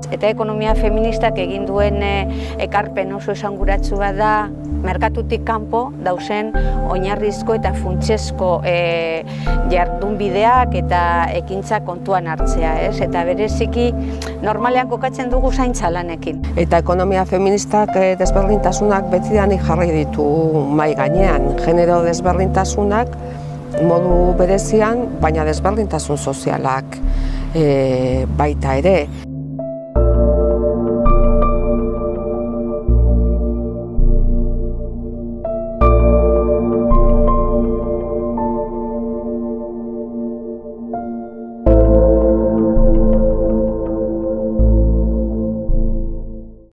Eta ekonomia feministak egin duen ekarpen oso esanguratsua da merkatutik kanpo dauzen oinarrizko eta funtsezko jardunbideak eta ekintza kontuan hartzea, eta bereziki normalean kokatzen dugu zaintza lanekin. Eta ekonomia feministak desberdintasunak betidanik jarri ditu mahai gainean, genero desberdintasunak modu berezian, baina desberdintasun sozialak baita ere.